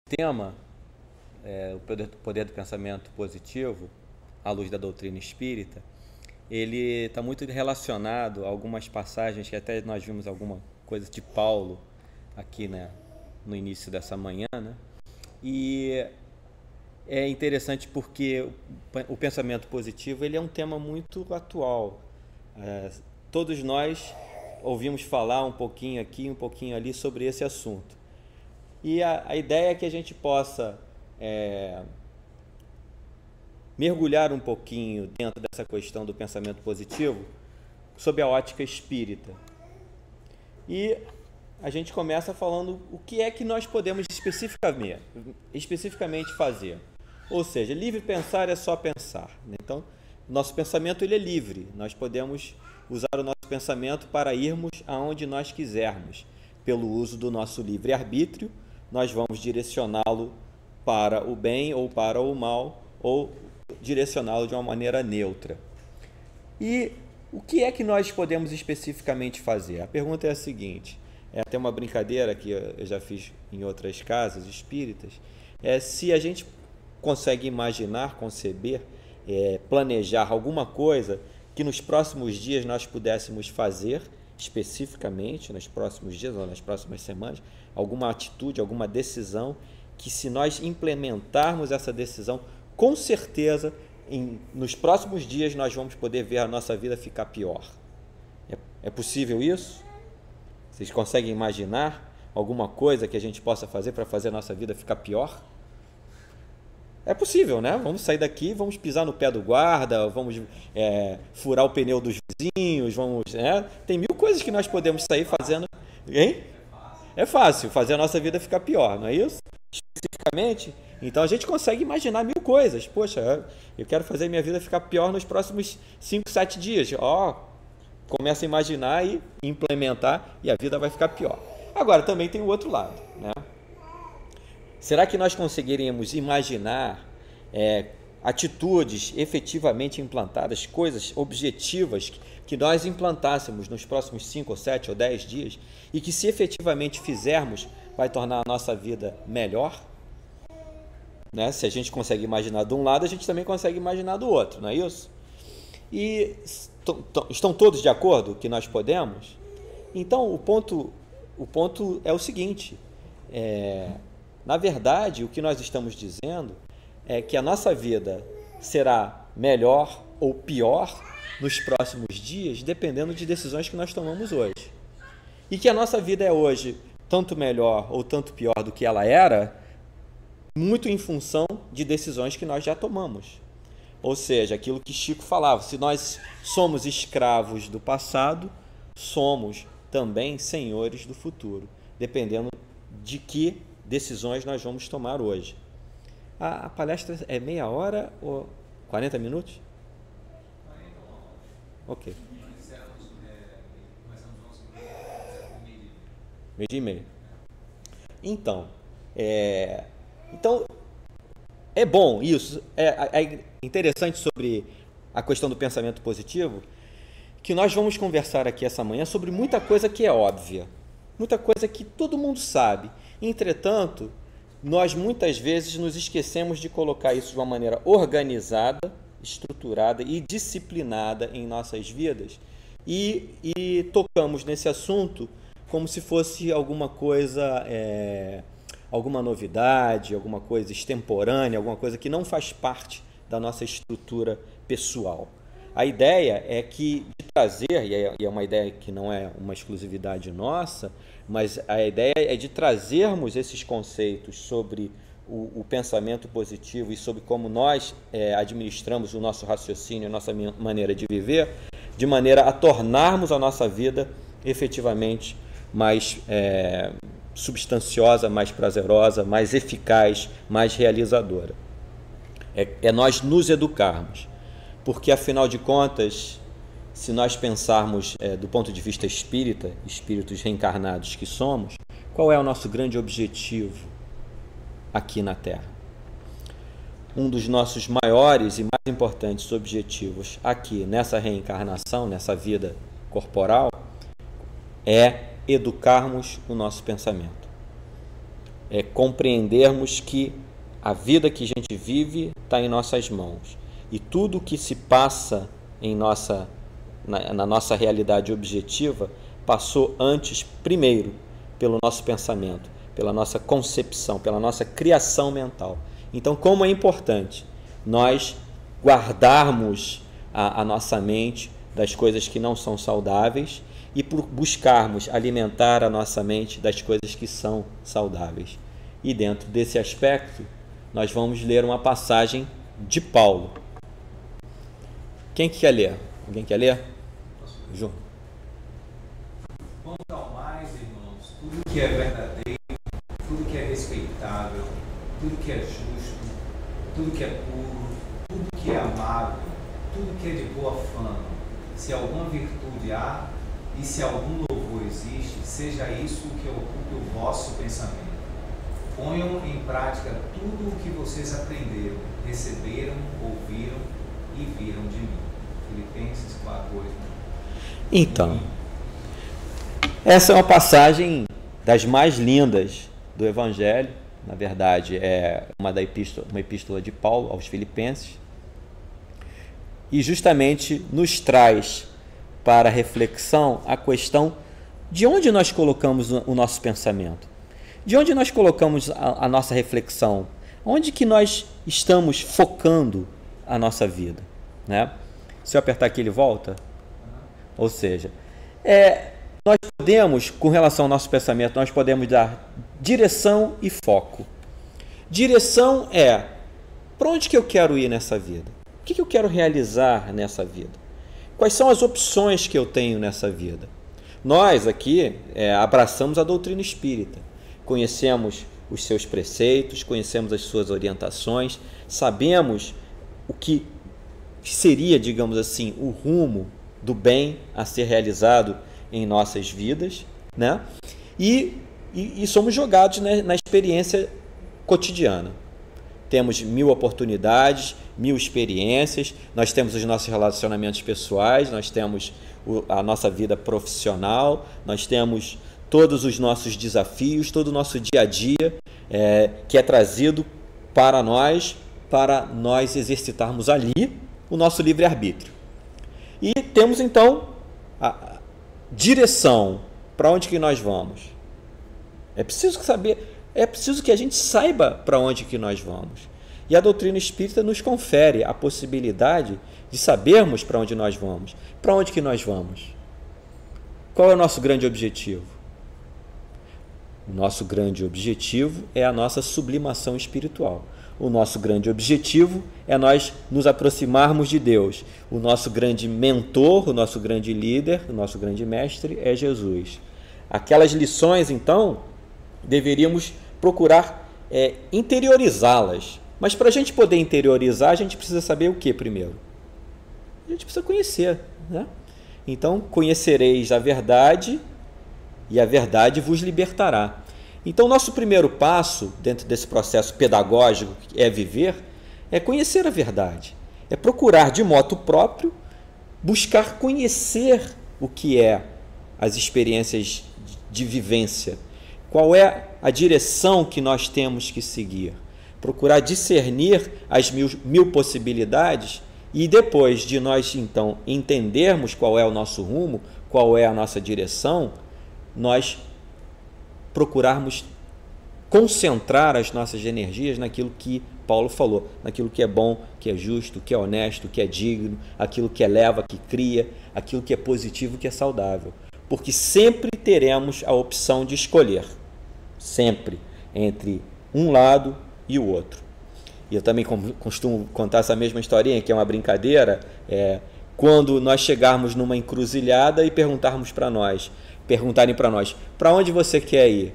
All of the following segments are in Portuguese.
tema, o poder do pensamento positivo, à luz da doutrina espírita, ele está muito relacionado a algumas passagens que até nós vimos alguma coisa de Paulo aqui, né, no início dessa manhã, né? E é interessante porque o pensamento positivo ele é um tema muito atual. Todos nós ouvimos falar um pouquinho aqui, um pouquinho ali sobre esse assunto. E a ideia é que a gente possa mergulhar um pouquinho dentro dessa questão do pensamento positivo sob a ótica espírita. E a gente começa falando o que é que nós podemos especificamente fazer. Ou seja, livre pensar é só pensar. Então, nosso pensamento ele é livre. Nós podemos usar o nosso pensamento para irmos aonde nós quisermos. Pelo uso do nosso livre-arbítrio, nós vamos direcioná-lo para o bem ou para o mal, ou direcioná-lo de uma maneira neutra. E o que é que nós podemos especificamente fazer? A pergunta é a seguinte, é até uma brincadeira que eu já fiz em outras casas espíritas, se a gente consegue imaginar, conceber, planejar alguma coisa que nos próximos dias nós pudéssemos fazer, especificamente, nos próximos dias ou nas próximas semanas, alguma atitude, alguma decisão, que se nós implementarmos essa decisão, com certeza, nos próximos dias nós vamos poder ver a nossa vida ficar pior. É possível isso? Vocês conseguem imaginar alguma coisa que a gente possa fazer para fazer a nossa vida ficar pior? É possível, né? Vamos sair daqui, vamos pisar no pé do guarda, vamos furar o pneu dos vizinhos, tem mil coisas que nós podemos sair fazendo. Hein? É fácil fazer a nossa vida ficar pior, não é isso? Especificamente, então a gente consegue imaginar mil coisas. Poxa, eu quero fazer minha vida ficar pior nos próximos 5, 7 dias. Começa a imaginar e implementar e a vida vai ficar pior. Agora, também tem o outro lado, né? Será que nós conseguiríamos imaginar atitudes efetivamente implantadas, coisas objetivas que nós implantássemos nos próximos 5, ou 7 ou 10 dias e que, se efetivamente fizermos, vai tornar a nossa vida melhor? Né? Se a gente consegue imaginar de um lado, a gente também consegue imaginar do outro, não é isso? E estão todos de acordo que nós podemos? Então, o ponto é o seguinte, na verdade, o que nós estamos dizendo é que a nossa vida será melhor ou pior nos próximos dias, dependendo de decisões que nós tomamos hoje. E que a nossa vida é hoje tanto melhor ou tanto pior do que ela era, muito em função de decisões que nós já tomamos. Ou seja, aquilo que Chico falava, se nós somos escravos do passado, somos também senhores do futuro, dependendo de que decisões nós vamos tomar hoje. A palestra é meia hora ou 40 minutos? Ok. Meio dia e meio. Então, é bom isso. É interessante sobre a questão do pensamento positivo, que nós vamos conversar aqui essa manhã sobre muita coisa que é óbvia, muita coisa que todo mundo sabe. Entretanto, nós muitas vezes nos esquecemos de colocar isso de uma maneira organizada, estruturada e disciplinada em nossas vidas e tocamos nesse assunto como se fosse alguma coisa, alguma novidade, alguma coisa extemporânea, alguma coisa que não faz parte da nossa estrutura pessoal. A ideia é que de trazer, e é uma ideia que não é uma exclusividade nossa, mas a ideia é de trazermos esses conceitos sobre o pensamento positivo e sobre como nós administramos o nosso raciocínio, a nossa maneira de viver, de maneira a tornarmos a nossa vida efetivamente mais substanciosa, mais prazerosa, mais eficaz, mais realizadora. É nós nos educarmos, porque afinal de contas, se nós pensarmos do ponto de vista espírita, espíritos reencarnados que somos, qual é o nosso grande objetivo aqui na Terra? Um dos nossos maiores e mais importantes objetivos aqui nessa reencarnação, nessa vida corporal, é educarmos o nosso pensamento. compreendermos que a vida que a gente vive está em nossas mãos. E tudo que se passa na nossa realidade objetiva passou antes, primeiro, pelo nosso pensamento, pela nossa concepção, pela nossa criação mental. Então, como é importante nós guardarmos a nossa mente das coisas que não são saudáveis e buscarmos alimentar a nossa mente das coisas que são saudáveis. E dentro desse aspecto, nós vamos ler uma passagem de Paulo. Quem que quer ler? Alguém quer ler? João. Quanto ao mais, irmãos, tudo que é verdadeiro, tudo que é respeitável, tudo que é justo, tudo que é puro, tudo que é amável, tudo que é de boa fama, se alguma virtude há e se algum louvor existe, seja isso o que ocupe o vosso pensamento. Ponham em prática tudo o que vocês aprenderam, receberam, ouviram e viram de mim. Filipenses 4:8. Então, essa é uma passagem das mais lindas do Evangelho. Na verdade, é uma epístola de Paulo aos Filipenses. E justamente nos traz para reflexão a questão de onde nós colocamos o nosso pensamento. De onde nós colocamos a nossa reflexão? Onde que nós estamos focando a nossa vida? Né? Se eu apertar aqui, ele volta? Ou seja, nós podemos, com relação ao nosso pensamento, nós podemos dar direção e foco. Direção é para onde que eu quero ir nessa vida? O que eu quero realizar nessa vida? Quais são as opções que eu tenho nessa vida? Nós aqui abraçamos a doutrina espírita. Conhecemos os seus preceitos, conhecemos as suas orientações, sabemos o que seria, digamos assim, o rumo do bem a ser realizado em nossas vidas, né? E somos jogados na experiência cotidiana. Temos 1000 oportunidades, 1000 experiências, nós temos os nossos relacionamentos pessoais, nós temos a nossa vida profissional, nós temos todos os nossos desafios, todo o nosso dia a dia que é trazido para nós exercitarmos ali o nosso livre-arbítrio. E temos então a direção para onde que nós vamos. É preciso que a gente saiba para onde que nós vamos. E a doutrina espírita nos confere a possibilidade de sabermos para onde nós vamos. Para onde que nós vamos? Qual é o nosso grande objetivo? O nosso grande objetivo é a nossa sublimação espiritual. O nosso grande objetivo é nós nos aproximarmos de Deus. O nosso grande mentor, o nosso grande líder, o nosso grande mestre é Jesus. Aquelas lições, então, deveríamos procurar interiorizá-las. Mas para a gente poder interiorizar, a gente precisa saber o que primeiro? A gente precisa conhecer, né? Então, conhecereis a verdade e a verdade vos libertará. Então, nosso primeiro passo dentro desse processo pedagógico que é viver, é conhecer a verdade. É procurar de modo próprio, buscar conhecer o que é as experiências de vivência. Qual é a direção que nós temos que seguir? Procurar discernir as mil possibilidades e depois de nós, então, entendermos qual é o nosso rumo, qual é a nossa direção, nós procurarmos concentrar as nossas energias naquilo que Paulo falou, naquilo que é bom, que é justo, que é honesto, que é digno, aquilo que eleva, que cria, aquilo que é positivo, que é saudável. Porque sempre teremos a opção de escolher, sempre, entre um lado e o outro. E eu também costumo contar essa mesma historinha, que é uma brincadeira, quando nós chegarmos numa encruzilhada e perguntarem para nós, para onde você quer ir?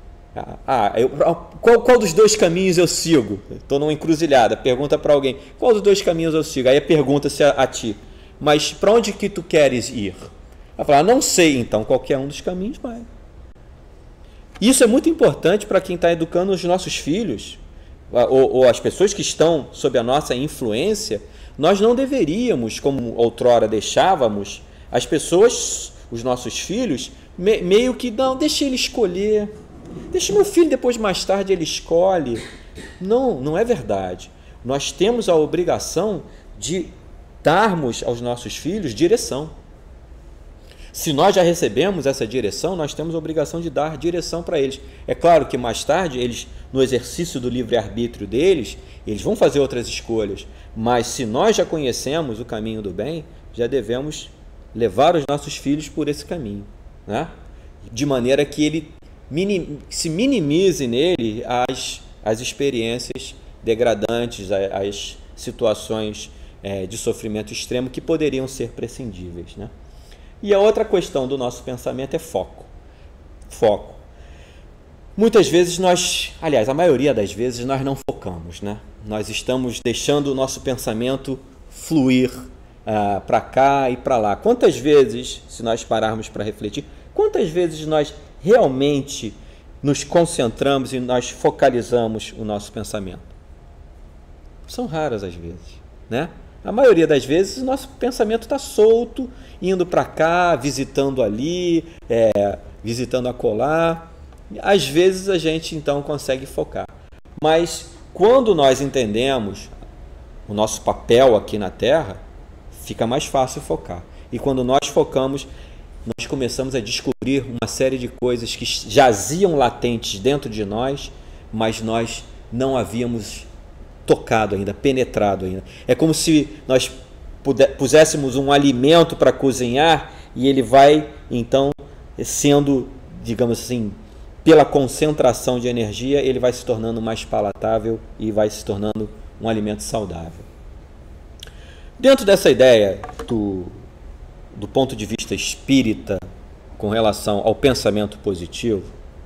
Qual dos dois caminhos eu sigo? Estou numa encruzilhada, pergunta para alguém, qual dos dois caminhos eu sigo? Aí pergunta-se a ti, mas para onde que tu queres ir? Vai falar, não sei, então qualquer um dos caminhos vai. Isso é muito importante para quem está educando os nossos filhos, ou as pessoas que estão sob a nossa influência. Nós não deveríamos, como outrora deixávamos, as pessoas, os nossos filhos, meio que não, deixa ele escolher. Deixa meu filho, depois mais tarde ele escolhe. Não, não é verdade. Nós temos a obrigação de darmos aos nossos filhos direção. Se nós já recebemos essa direção, nós temos a obrigação de dar direção para eles. É claro que mais tarde, eles, no exercício do livre-arbítrio deles, eles vão fazer outras escolhas. Mas se nós já conhecemos o caminho do bem, já devemos levar os nossos filhos por esse caminho, né? De maneira que ele se minimize nele as experiências degradantes, as situações de sofrimento extremo que poderiam ser prescindíveis, né? E a outra questão do nosso pensamento é foco. Foco. Muitas vezes a maioria das vezes nós não focamos, né? Nós estamos deixando o nosso pensamento fluir para cá e para lá. Quantas vezes, se nós pararmos para refletir, quantas vezes nós realmente nos concentramos e nós focalizamos o nosso pensamento? São raras as vezes, né? A maioria das vezes o nosso pensamento está solto, indo para cá, visitando ali, visitando acolá. Às vezes a gente então consegue focar. Mas quando nós entendemos o nosso papel aqui na Terra, fica mais fácil focar. E quando nós focamos, nós começamos a descobrir uma série de coisas que jaziam latentes dentro de nós, mas nós não havíamos tocado ainda, penetrado ainda. É como se nós puséssemos um alimento para cozinhar e ele vai, então, sendo, digamos assim, pela concentração de energia, ele vai se tornando mais palatável e vai se tornando um alimento saudável. Dentro dessa ideia do ponto de vista espírita com relação ao pensamento positivo,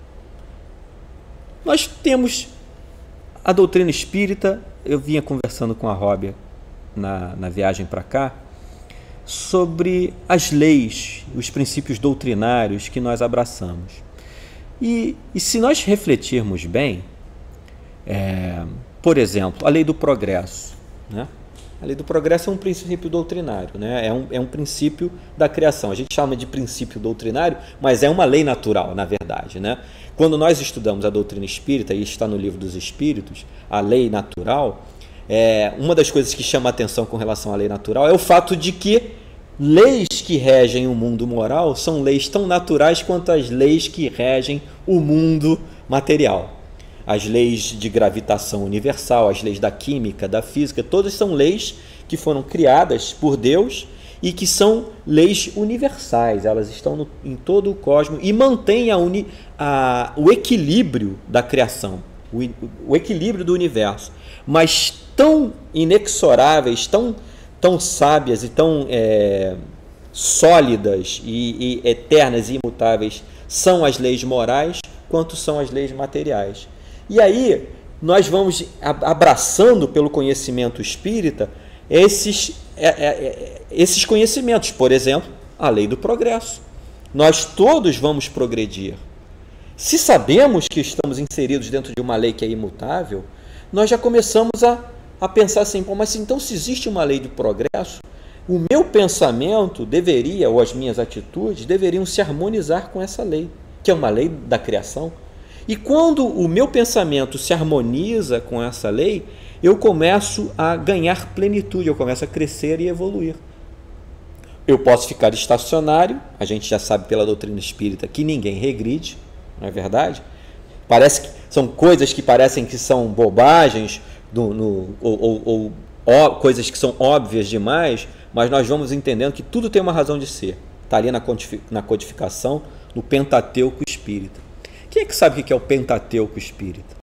nós temos a doutrina espírita. Eu vinha conversando com a Róbia na viagem para cá sobre as leis, os princípios doutrinários que nós abraçamos. E se nós refletirmos bem, por exemplo, a lei do progresso, né? A lei do progresso é um princípio doutrinário, né? É um princípio da criação. A gente chama de princípio doutrinário, mas é uma lei natural, na verdade, né? Quando nós estudamos a doutrina espírita, e está no Livro dos Espíritos, a lei natural, uma das coisas que chama a atenção com relação à lei natural é o fato de que leis que regem o mundo moral são leis tão naturais quanto as leis que regem o mundo material. As leis de gravitação universal, as leis da química, da física, todas são leis que foram criadas por Deus e que são leis universais. Elas estão em todo o cosmos e mantêm o equilíbrio da criação, o equilíbrio do universo. Mas tão inexoráveis, tão sábias e tão sólidas e eternas e imutáveis são as leis morais quanto são as leis materiais. E aí nós vamos abraçando pelo conhecimento espírita esses conhecimentos. Por exemplo, a lei do progresso. Nós todos vamos progredir. Se sabemos que estamos inseridos dentro de uma lei que é imutável, nós já começamos a pensar assim, mas então se existe uma lei do progresso, o meu pensamento deveria, ou as minhas atitudes, deveriam se harmonizar com essa lei, que é uma lei da criação. E quando o meu pensamento se harmoniza com essa lei, eu começo a ganhar plenitude, eu começo a crescer e evoluir. Eu posso ficar estacionário, a gente já sabe pela doutrina espírita que ninguém regride, não é verdade? Parece que são coisas que parecem que são bobagens, ou coisas que são óbvias demais, mas nós vamos entendendo que tudo tem uma razão de ser. Está ali na codificação, no Pentateuco espírita. Quem é que sabe o que é o Pentateuco espírita?